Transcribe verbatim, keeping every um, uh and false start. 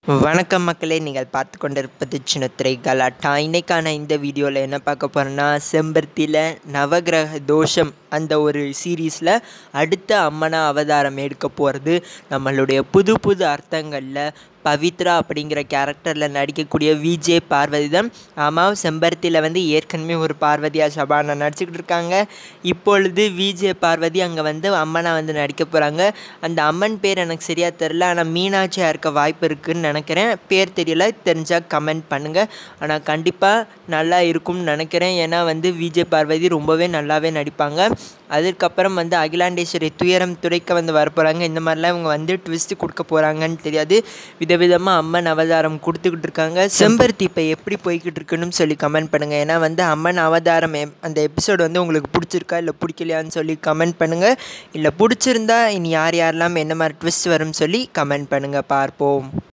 வணக்கம் மக்களே, நீங்கள் பார்த்து கொண்டிருப்பது சின்ன திரை கலாட்டா. இன்னைக்கான இந்த வீடியோவில் என்ன பார்க்க போகிறோன்னா, செம்பருத்தியில் நவகிரக தோஷம் அந்த ஒரு சீரீஸில் அடுத்த அம்மனா அவதாரம் எடுக்க போகிறது நம்மளுடைய புது புது அர்த்தங்களில் பவித்ரா அப்படிங்கிற கேரக்டரில் நடிக்கக்கூடிய விஜய் பார்வதி தான். ஆமாம், செம்பருத்தியில் வந்து ஏற்கனவே ஒரு பார்வதியாக சபானா நடிச்சுக்கிட்டு இருக்காங்க. இப்பொழுது விஜய் பார்வதி அங்கே வந்து அம்மனா வந்து நடிக்க போகிறாங்க. அந்த அம்மன் பேர் எனக்கு சரியாக தெரில, ஆனால் மீனாட்சியாக இருக்க வாய்ப்பு இருக்குதுன்னு நினைக்கிறேன். பேர் தெரியல, தெரிஞ்சால் கமெண்ட் பண்ணுங்கள். ஆனால் கண்டிப்பாக நல்லா இருக்கும்னு நினைக்கிறேன். ஏன்னா வந்து விஜய் பார்வதி ரொம்பவே நல்லாவே நடிப்பாங்க. அதுக்கப்புறம் வந்து அகிலாண்டேஸ்வரி துயரம் துடைக்க வந்து வரப்போகிறாங்க. இந்த மாதிரிலாம் இவங்க வந்து ட்விஸ்ட்டு கொடுக்க போகிறாங்கன்னு தெரியாது. விதவிதமாக அம்மன் அவதாரம் கொடுத்துக்கிட்டு இருக்காங்க. செம்பருத்தி இப்போ எப்படி போய்கிட்டு இருக்குன்னு சொல்லி கமெண்ட் பண்ணுங்கள். ஏன்னா வந்து அம்மன் அவதாரம் அந்த எபிசோடு வந்து உங்களுக்கு பிடிச்சிருக்கா இல்லை பிடிக்கலையான்னு சொல்லி கமெண்ட் பண்ணுங்கள். இல்லை பிடிச்சிருந்தா இனி யார் யாரெல்லாம் என்ன மாதிரி ட்விஸ்ட் வரும்னு சொல்லி கமெண்ட் பண்ணுங்கள், பார்ப்போம்.